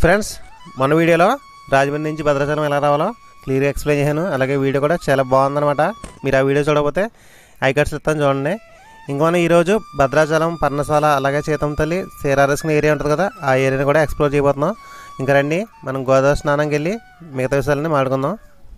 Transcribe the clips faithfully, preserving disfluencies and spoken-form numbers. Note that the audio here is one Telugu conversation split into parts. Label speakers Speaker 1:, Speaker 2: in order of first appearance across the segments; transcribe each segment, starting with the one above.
Speaker 1: ఫ్రెండ్స్, మన వీడియోలో రాజమండ్రి నుంచి భద్రాచలం ఎలా రావాలో క్లియర్గా ఎక్స్ప్లెయిన్ చేశాను. అలాగే వీడియో కూడా చాలా బాగుందన్నమాట. మీరు ఆ వీడియో చూడకపోతే ఐకార్డ్స్ ఇస్తాను చూడండి. ఇంకా మనం ఈరోజు భద్రాచలం, పర్ణశాల, అలాగే సీతంతల్లి, శ్రీరారేసుకునే ఏరియా ఉంటుంది కదా, ఆ ఏరియాని కూడా ఎక్స్ప్లోర్ చేయబోతున్నాం. ఇంకా రండి, మనం గోదావరి స్నానంకి వెళ్ళి మిగతా విషయాలని మాట్లాడుకుందాం.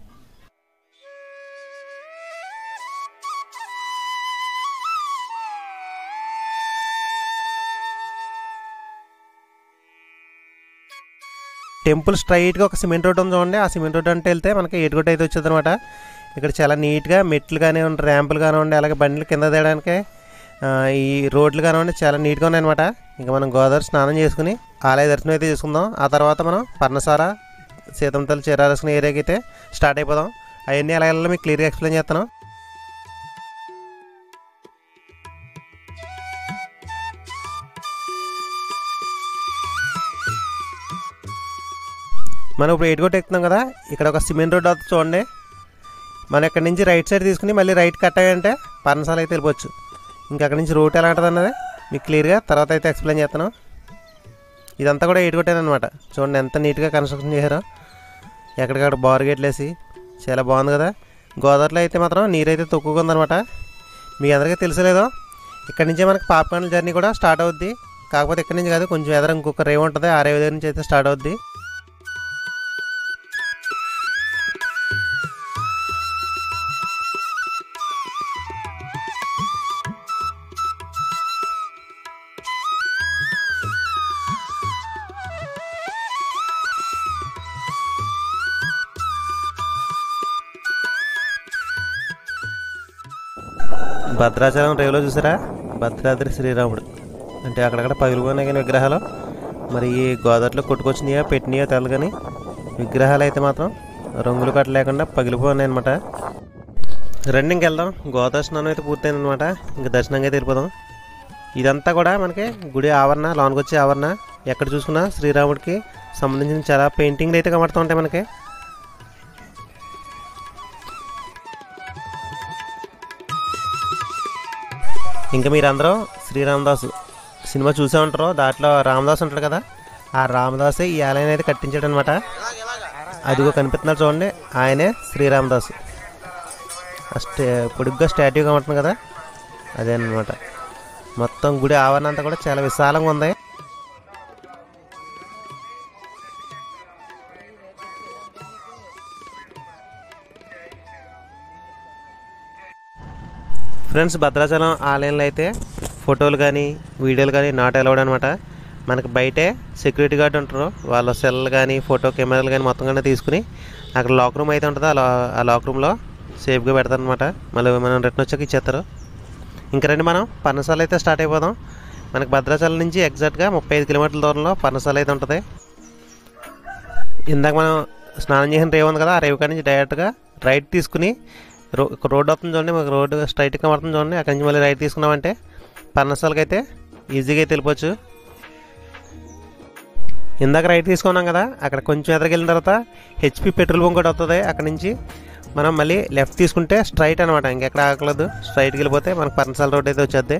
Speaker 1: టెంపుల్ స్ట్రైట్గా ఒక సిమెంట్ రోడ్ ఉంది చూడండి. ఆ సిమెంట్ రోడ్ అంటే వెళ్తే మనకి ఏటుగొట్టు అయితే వచ్చేది అనమాట. ఇక్కడ చాలా నీట్గా మెట్లు కానివ్వండి, ర్యాంపులు కానివ్వండి, అలాగే బండ్లు కింద తీయడానికి ఈ రోడ్లు కానివ్వండి చాలా నీట్గా ఉన్నాయన్నమాట. ఇంకా మనం గోదావరి స్నానం చేసుకుని ఆలయ దర్శనం అయితే చేసుకుందాం. ఆ తర్వాత మనం పర్ణశాల, సీతంతల్లి, శ్రీరారేసుకునే ఏరియాకి అయితే స్టార్ట్ అయిపోదాం. అవన్నీ ఎలా వెళ్ళాలో మీకు క్లియర్గా ఎక్స్ప్లెయిన్ చేస్తాను. మనం ఇప్పుడు ఎటుగొట్టు ఎక్కుతున్నాం కదా, ఇక్కడ ఒక సిమెంట్ రోడ్ అవుతుంది చూడండి. మనం ఇక్కడ నుంచి రైట్ సైడ్ తీసుకుని మళ్ళీ రైట్ కట్ అయ్యంటే పర్ణశాల అయితే వెళ్ళిపోవచ్చు. ఇంకా అక్కడ నుంచి రూట్ ఎలా ఉంటుంది అన్నది మీకు క్లియర్గా తర్వాత అయితే ఎక్స్ప్లెయిన్ చేస్తాను. ఇదంతా కూడా ఎటుగొట్టేనమాట. చూడండి ఎంత నీట్గా కన్స్ట్రక్షన్ చేశారో. ఎక్కడికక్కడ బార్ గేట్లు వేసి చాలా బాగుంది కదా. గోదావరిలో అయితే మాత్రం నీరు అయితే తక్కువగా ఉందన్నమాట. మీ అందరికీ తెలిసలేదో, ఇక్కడ నుంచే మనకి పాపకార్ల జర్నీ కూడా స్టార్ట్ అవుద్ది. కాకపోతే ఇక్కడ నుంచి కాదు, కొంచెం ఎదురు ఇంకొక రేవ్ ఉంటుంది, ఆ రేవ్ దగ్గర నుంచి అయితే స్టార్ట్ అవుద్ది. భద్రాచలం రేవులో చూసారా, భద్రాద్రి శ్రీరాముడు అంటే అక్కడక్కడ పగిలిపోయినాయి కానీ విగ్రహాలు. మరి ఈ గోదావరిలో కొట్టుకొచ్చినాయో పెట్టినాయో తెలు, కానీ విగ్రహాలు అయితే మాత్రం రంగులు కట్ట లేకుండా పగిలిపోయినాయి అనమాట. రన్నింగ్కి వెళ్దాం. గోదావరి స్నానం అయితే పూర్తయింది అనమాట. ఇంకా దర్శనంగా అయితే వెళ్ళిపోదాం. ఇదంతా కూడా మనకి గుడి ఆవరణ, లోనికి వచ్చే ఆవరణ. ఎక్కడ చూసుకున్నా శ్రీరాముడికి సంబంధించిన చాలా పెయింటింగ్లు అయితే కనబడుతూ ఉంటాయి మనకి. ఇంకా మీరందరూ శ్రీరామదాసు సినిమా చూసే ఉంటారు. దాంట్లో రామదాస్ ఉంటాడు కదా, ఆ రామదాసే ఈ ఆలయాన్ని అయితే కట్టించాడు అనమాట. అదిగో కనిపిస్తున్నారు చూడండి, ఆయనే శ్రీరామదాసు. స్టే పొడుగ్గా స్టాట్యూ కనబడుతుంది కదా, అదే అనమాట. మొత్తం గుడి ఆవరణ అంతా కూడా చాలా విశాలంగా ఉంది. ఫ్రెండ్స్, భద్రాచలం ఆలయంలో అయితే ఫోటోలు కానీ వీడియోలు కానీ నాట్ అలౌడ్ అనమాట. మనకి బయటే సెక్యూరిటీ గార్డ్ ఉంటారు. వాళ్ళ సెల్ కానీ ఫోటో కెమెరాలు కానీ మొత్తం కానీ తీసుకుని అక్కడ లాక్ రూమ్ అయితే ఉంటుంది. ఆ ఆ లాక్ రూమ్లో సేఫ్గా పెడతారు అనమాట. మళ్ళీ మనం రిటర్న్ వచ్చాక ఇచ్చేస్తారు. ఇంకా రండి, మనం పర్ణశాల అయితే స్టార్ట్ అయిపోదాం. మనకి భద్రాచలం నుంచి ఎగ్జాక్ట్గా ముప్పై ఐదు కిలోమీటర్ల దూరంలో పర్ణశాల అయితే ఉంటుంది. ఇందాక మనం స్నానం చేసిన రేవు ఉంది కదా, ఆ రేవు కాడి నుంచి డైరెక్ట్గా రైట్ తీసుకుని రో రోడ్ అవుతుంది చూడండి, మాకు రోడ్డు స్ట్రైట్గా పడుతుంది చూడండి. అక్కడి నుంచి మళ్ళీ రైట్ తీసుకున్నామంటే పర్ణశాలకి అయితే ఈజీగా అయితే వెళ్ళిపోవచ్చు. ఇందాక రైట్ తీసుకున్నాం కదా, అక్కడ కొంచెం ఎదురుకి వెళ్ళిన తర్వాత హెచ్పి పెట్రోల్ బంక్ కూడా వస్తుంది. అక్కడ నుంచి మనం మళ్ళీ లెఫ్ట్ తీసుకుంటే స్ట్రైట్ అనమాట, ఇంకెక్కడ ఆగలేదు. స్ట్రైట్కి వెళ్ళిపోతే మనకు పర్ణశాల రోడ్ అయితే వచ్చేద్ది.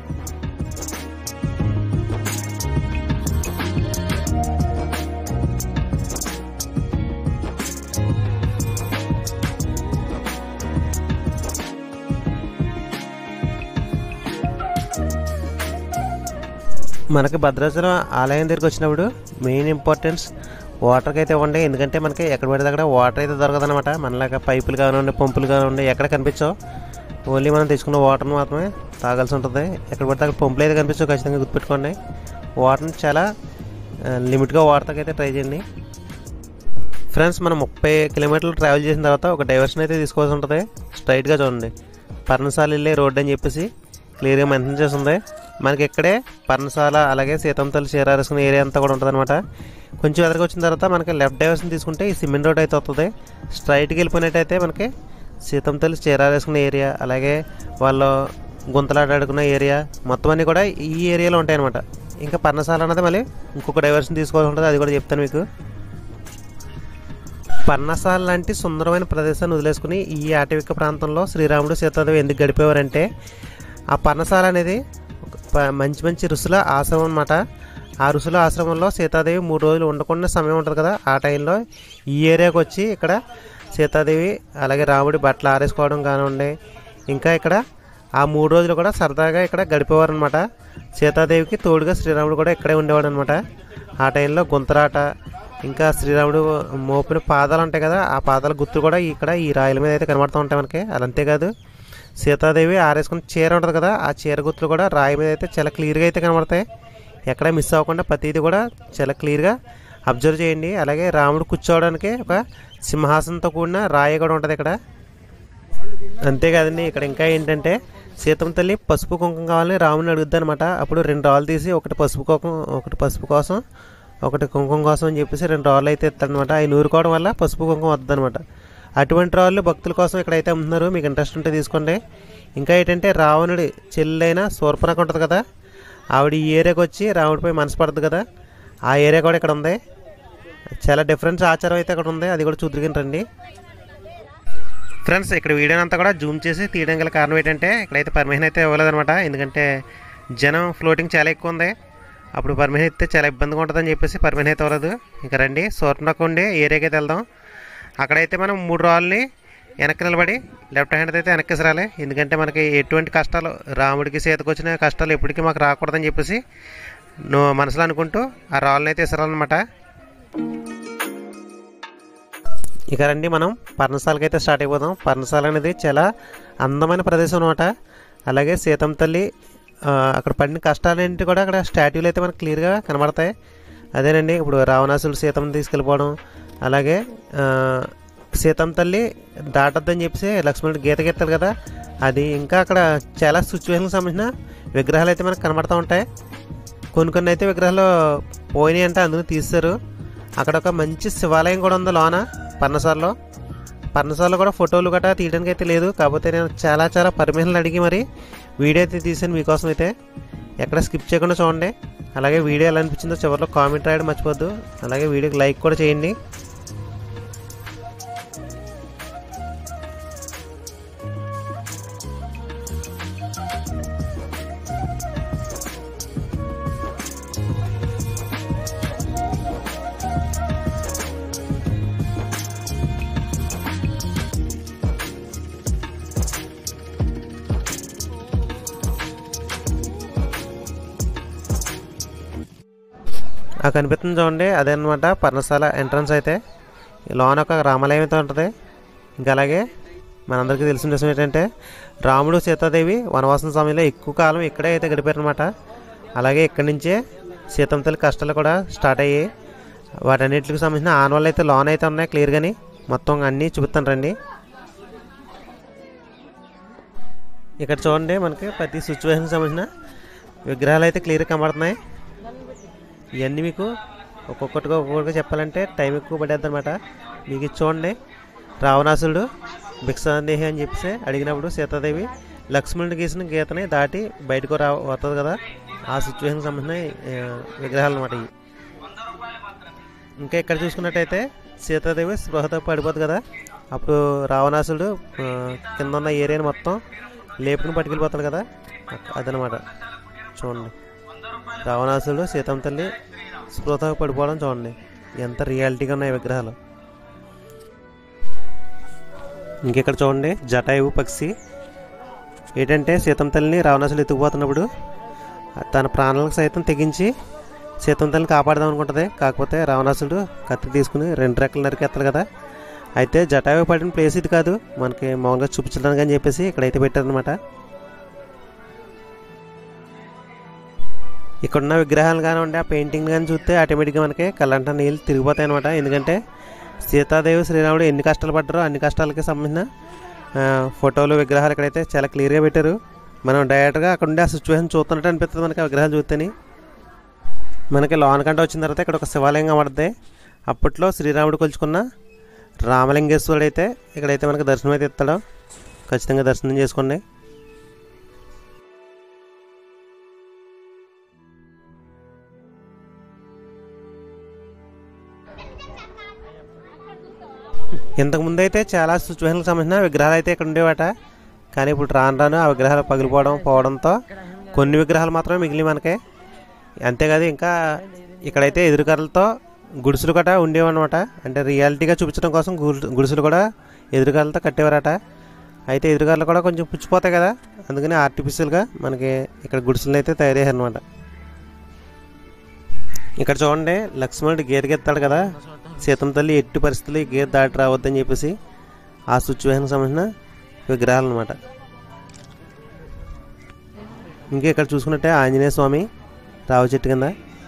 Speaker 1: మనకి భద్రాచలం ఆలయం దగ్గరికి వచ్చినప్పుడు మెయిన్ ఇంపార్టెన్స్ వాటర్కి అయితే ఇవ్వండి. ఎందుకంటే మనకి ఎక్కడ పడితే అక్కడ వాటర్ అయితే దొరకదు అనమాట. మనలాగా పైపులు కానివ్వండి, పంపులు కానివ్వండి ఎక్కడ కనిపించవు. ఓన్లీ మనం తెచ్చుకున్న వాటర్ని మాత్రమే తాగాల్సి ఉంటుంది. ఎక్కడ పడితే అక్కడ పంపులు అయితే కనిపించవు, ఖచ్చితంగా గుర్తుపెట్టుకోండి. వాటర్ని చాలా లిమిట్గా వాడతాకైతే ట్రై చేయండి. ఫ్రెండ్స్, మనం ముప్పై కిలోమీటర్లు ట్రావెల్ చేసిన తర్వాత ఒక డైవర్షన్ అయితే తీసుకోవాల్సి ఉంటుంది. స్ట్రైట్గా చూడండి, పర్ణశాల వెళ్ళే రోడ్ అని చెప్పేసి క్లియర్గా మెన్షన్ చేసి ఉంది. మనకి ఇక్కడే పర్ణశాల, అలాగే సీతంతల్లి, శ్రీరారేసుకునే ఏరియా అంతా కూడా ఉంటుంది అనమాట. కొంచెం ఎదురుగా వచ్చిన తర్వాత మనకి లెఫ్ట్ డైవర్షన్ తీసుకుంటే ఈ సిమెంట్ రోడ్ అయితే వస్తుంది. స్ట్రైట్కి వెళ్ళిపోయినట్టయితే మనకి సీతంతల్లి, శ్రీరారేసుకునే ఏరియా, అలాగే వాళ్ళు గుంతలాడుకునే ఏరియా మొత్తం అన్నీ కూడా ఈ ఏరియాలో ఉంటాయి అనమాట. ఇంకా పర్ణశాల అన్నది మళ్ళీ ఇంకొక డైవర్షన్ తీసుకోవాల్సి ఉంటుంది, అది కూడా చెప్తాను మీకు. పర్ణశాల లాంటి సుందరమైన ప్రదేశాన్ని వదిలేసుకుని ఈ అటవిక ప్రాంతంలో శ్రీరాముడు, సీతాదేవి ఎందుకు గడిపేవారంటే, ఆ పర్ణశాల అనేది మంచి మంచి ఋషుల ఆశ్రమం అన్నమాట. ఆ ఋషుల ఆశ్రమంలో సీతాదేవి మూడు రోజులు ఉండకుండా సమయం ఉంటుంది కదా, ఆ టైంలో ఈ ఏరియాకి వచ్చి ఇక్కడ సీతాదేవి అలాగే రాముడి బట్టలు ఆరేసుకోవడం కానివ్వండి, ఇంకా ఇక్కడ ఆ మూడు రోజులు కూడా సరదాగా ఇక్కడ గడిపేవారు అనమాట. సీతాదేవికి తోడుగా శ్రీరాముడు కూడా ఇక్కడే ఉండేవాడు అనమాట. ఆ టైంలో గుంతరాట, ఇంకా శ్రీరాముడు మోపిన పాదాలు ఉంటాయి కదా, ఆ పాదాల గుర్తులు కూడా ఇక్కడ ఈ రాయల మీద అయితే కనబడుతూ ఉంటాయి మనకి. అది అంతేకాదు సీతాదేవి ఆరేసుకున్న చీర ఉంటుంది కదా, ఆ చీర గుర్తులు కూడా రాయి మీద అయితే చాలా క్లియర్గా అయితే కనబడతాయి. ఎక్కడ మిస్ అవ్వకుండా ప్రతిదీ కూడా చాలా క్లియర్గా అబ్జర్వ్ చేయండి. అలాగే రాముడు కూర్చోవడానికి ఒక సింహాసనంతో కూడిన రాయి కూడా ఉంటుంది ఇక్కడ. అంతేకాదండి ఇక్కడ ఇంకా ఏంటంటే సీతమ్మ తల్లి పసుపు కుంకుమ కావాలని రాముడిని అడుగుద్ది అనమాట. అప్పుడు రెండు రాళ్ళు తీసి ఒకటి పసుపు కుంకుమ ఒకటి పసుపు కోసం ఒకటి కుంకుమ కోసం అని చెప్పేసి రెండు రాళ్ళు అయితే ఇస్తాడనమాట. అవి నూరుకోవడం వల్ల పసుపు కుంకుమ వద్దు అనమాట. అటువంటి రాళ్ళు భక్తుల కోసం ఇక్కడైతే అమ్ముతున్నారు. మీకు ఇంట్రెస్ట్ ఉంటే తీసుకోండి. ఇంకా ఏంటంటే రావణుడి చెల్లైన శూర్పణఖ ఉంటుంది కదా, ఆవిడ ఈ ఏరియాకి వచ్చి రాముడిపై మనసు పడుతుంది కదా, ఆ ఏరియా కూడా ఇక్కడ ఉంది. చాలా డిఫరెన్స్ ఆచారం అయితే ఇక్కడ ఉంది, అది కూడా చూద్దరుగాని రండి ఫ్రెండ్స్. ఇక్కడ వీడియోని అంతా కూడా జూమ్ చేసి తీయడం గల కారణం ఏంటంటే ఇక్కడైతే పర్మిషన్ అయితే ఇవ్వలేదన్నమాట. ఎందుకంటే జనం ఫ్లోటింగ్ చాలా ఎక్కువ ఉంది. అప్పుడు పర్మిషన్ ఇస్తే చాలా ఇబ్బందిగా ఉంటుందని చెప్పేసి పర్మిషన్ అయితే ఇవ్వలేదు. ఇక రండి శూర్పణఖ ఉండే ఏరియాకి అయితే వెళ్దాం. అక్కడైతే మనం మూడు రాళ్ళని వెనక్కి నిలబడి లెఫ్ట్ హ్యాండ్ అయితే వెనక్కి విసరాలి. ఎందుకంటే మనకి ఎటువంటి కష్టాలు రాముడికి సీతకు వచ్చిన కష్టాలు ఎప్పటికీ మాకు రాకూడదని చెప్పేసి నువ్వు మనసులో అనుకుంటూ ఆ రాళ్ళని అయితే విసరాలన్నమాట. ఇక రండి మనం పర్ణశాలకి అయితే స్టార్ట్ అయిపోదాం. పర్ణశాల అనేది చాలా అందమైన ప్రదేశం అనమాట. అలాగే సీతమ్మ తల్లి అక్కడ పడిన కష్టాలేంటి కూడా అక్కడ స్టాట్యూలు అయితే మనకు క్లియర్గా కనబడతాయి. అదేనండి ఇప్పుడు రావణాసుడు సీతమ్మని తీసుకెళ్ళిపోవడం, అలాగే సీతమ్మ తల్లి దాటొద్దని చెప్పేసి లక్ష్మణుడు గీత గీతాడు కదా అది. ఇంకా అక్కడ చాలా సిచ్యువేషన్కి సంబంధించిన విగ్రహాలు అయితే మనకు కనబడుతూ ఉంటాయి. కొన్ని కొన్ని అయితే విగ్రహాలు పోయినాయి అంటే అందుకు తీస్తారు. అక్కడ ఒక మంచి శివాలయం కూడా ఉంది లోన పర్ణశాలలో. పర్ణశాలలో కూడా ఫోటోలు గట్రా తీయడానికి అయితే లేదు, కాకపోతే నేను చాలా చాలా పర్మిషన్లు అడిగి మరి వీడియో అయితే తీసాను మీకోసం. అయితే ఎక్కడ స్కిప్ చేయకుండా చూడండి. అలాగే వీడియో ఎలా అనిపించిందో చివరిలో కామెంట్ రాయడం మర్చిపోద్దు. అలాగే వీడియోకి లైక్ కూడా చేయండి. ఆ కనిపిస్తుంది చూడండి, అదే అనమాట పర్ణశాల ఎంట్రన్స్. అయితే లోన ఒక రామాలయం అయితే ఉంటుంది. ఇంకా అలాగే మనందరికీ తెలిసిన విషయం ఏంటంటే రాముడు సీతాదేవి వనవాసం సమయంలో ఎక్కువ కాలం ఇక్కడే అయితే గడిపారనమాట. అలాగే ఇక్కడి నుంచే సీతమ్మ తల్లి కష్టాలు కూడా స్టార్ట్ అయ్యాయి. వాటన్నిటికి సంబంధించిన ఆనవాళ్ళు అయితే లోన్ అయితే ఉన్నాయి క్లియర్గాని. మొత్తం అన్నీ చూపిస్తాను రండి. ఇక్కడ చూడండి మనకి ప్రతి సిచ్యువేషన్కి సంబంధించిన విగ్రహాలు అయితే క్లియర్గా కనబడుతున్నాయి. ఇవన్నీ మీకు ఒక్కొక్కటిగా ఒక్కొక్కటిగా చెప్పాలంటే టైం ఎక్కువ పడేది అనమాట. మీకు ఇది చూడండి, రావణాసురుడు భిక్షాందేహి అని చెప్పేసి అడిగినప్పుడు సీతాదేవి లక్ష్మణుడు గీసిన గీతని దాటి బయటకు రా వస్తుంది కదా, ఆ సిచ్యువేషన్కి సంబంధించిన విగ్రహాలు అనమాట ఇవి. ఇంకా ఇక్కడ చూసుకున్నట్టయితే సీతాదేవి స్పృహతో పడిపోతుంది కదా, అప్పుడు రావణాసురుడు కింద ఉన్న ఏరియాని మొత్తం లేపుని పట్టుకెళ్ళిపోతాడు కదా, అదనమాట. చూడండి రావణాసురుడు సీతమ్మ తల్లి స్పృహతో పడిపోవడం చూడండి, ఎంత రియాలిటీగా ఉన్నాయి విగ్రహాలు. ఇంకెక్కడ చూడండి జటాయువు పక్షి. ఏంటంటే సీతమ్మ తల్లిని రావణాసురుడు ఎత్తుకుపోతున్నప్పుడు తన ప్రాణాలకు సైతం తెగించి సీతమ్మ తల్లిని కాపాడదాం అనుకుంటుంది. కాకపోతే రావణాసురుడు కత్తి తీసుకుని రెండు రెక్కలు నరికేస్తాడు కదా. అయితే జటాయువు పడిన ప్లేస్ ఇది కాదు, మనకి మామూలుగా చూపించడానికి అని చెప్పేసి ఇక్కడైతే పెట్టారనమాట. ఇక్కడున్న విగ్రహాలు కానివ్వండి, ఆ పెయింటింగ్ కానీ చూస్తే ఆటోమేటిక్గా మనకి కళ్ళంట నీళ్ళు తిరిగిపోతాయి అనమాట. ఎందుకంటే సీతాదేవి శ్రీరాముడు ఎన్ని కష్టాలు పడ్డారో అన్ని కష్టాలకి సంబంధించిన ఫోటోలు విగ్రహాలు ఇక్కడైతే చాలా క్లియర్గా పెట్టారు. మనం డైరెక్ట్గా అక్కడ ఉండే ఆ సిచ్యువేషన్ చూస్తున్నట్టు అనిపిస్తుంది మనకి ఆ విగ్రహాలు చూస్తేనే. మనకి లోన కంట వచ్చిన తర్వాత ఇక్కడ ఒక శివాలయం కనబడుతుంది. అప్పట్లో శ్రీరాముడు కొలుచుకున్న రామలింగేశ్వరుడు అయితే ఇక్కడైతే మనకి దర్శనం అయితే ఇస్తాడో, ఖచ్చితంగా దర్శనం చేసుకోండి. ఇంతకుముందు అయితే చాలా సిచ్యువేషన్కి సంబంధించిన విగ్రహాలు అయితే ఇక్కడ ఉండేవాట. కానీ ఇప్పుడు రాను రాను ఆ విగ్రహాలు పగిలిపోవడం పోవడంతో కొన్ని విగ్రహాలు మాత్రమే మిగిలి మనకి. అంతేకాదు ఇంకా ఇక్కడైతే ఎదురుకర్రలతో గుడిసెలు కూడా ఉండేవన్నమాట. అంటే రియాలిటీగా చూపించడం కోసం గుడిసెలు కూడా ఎదురుకర్రలతో కట్టేవారట. అయితే ఎదురుకర్రలు కూడా కొంచెం పుచ్చిపోతాయి కదా, అందుకని ఆర్టిఫిషియల్గా మనకి ఇక్కడ గుడిసెలు అయితే తయారు చేశారు అనమాట. ఇక్కడ చూడండి, లక్ష్మణుడు గీత గెత్తాడు కదా, సీతమ్మ తల్లి ఎట్టి పరిస్థితులు ఈ గీత దాటి రావద్దని చెప్పేసి ఆ సిచ్యువేషన్కి సంబంధించిన విగ్రహాలు అనమాట. ఇంకా ఇక్కడ చూసుకున్నట్టే ఆంజనేయ స్వామి రావి చెట్టు కింద.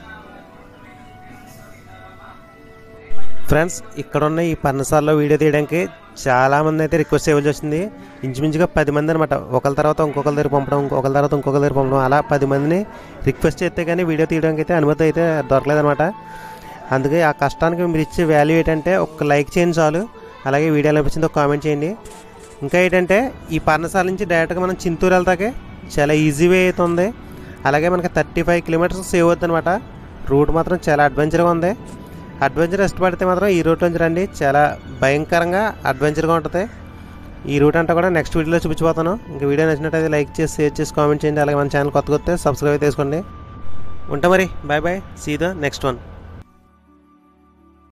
Speaker 1: ఫ్రెండ్స్, ఇక్కడ ఉన్న ఈ పర్ణశాలలో వీడియో తీయడానికి చాలామంది అయితే రిక్వెస్ట్ చేయవలసి వచ్చింది. ఇంచుమించుగా పది మంది అనమాట. ఒకరి తర్వాత ఇంకొకరి దగ్గర పంపడం, ఇంకొకరి తర్వాత ఇంకొకరి దగ్గర పంపడం, అలా పది మందిని రిక్వెస్ట్ చేస్తే కానీ వీడియో తీయడానికి అయితే అనుమతి అయితే దొరకలేదనమాట. అందుకే ఆ కష్టానికి మీరు ఇచ్చే వాల్యూ ఏంటంటే ఒక లైక్ చేయండి చాలు. అలాగే వీడియో అనిపించింది ఒక కామెంట్ చేయండి. ఇంకా ఏంటంటే ఈ పర్ణశాల నుంచి డైరెక్ట్గా మనం చింతూరు వెళ్తాకే చాలా ఈజీ వే అయితే ఉంది. అలాగే మనకి థర్టీ ఫైవ్ కిలోమీటర్స్ సేవ్ అవుతుంది అనమాట. రూట్ మాత్రం చాలా అడ్వెంచర్గా ఉంది. అడ్వెంచర్ ఇష్టపడితే మాత్రం ఈ రూట్ నుంచి రండి, చాలా భయంకరంగా అడ్వెంచర్గా ఉంటుంది. ఈ రూట్ అంతా కూడా నెక్స్ట్ వీడియోలో చూపించిపోతాను. ఇంకా వీడియో నచ్చినట్టయితే లైక్ చేసి షేర్ చేసి కామెంట్ చేయండి. అలాగే మన ఛానల్ కొత్తగా వస్తే సబ్స్క్రైబ్ చేసుకోండి. ఉంటా మరి, bye bye, see the next one.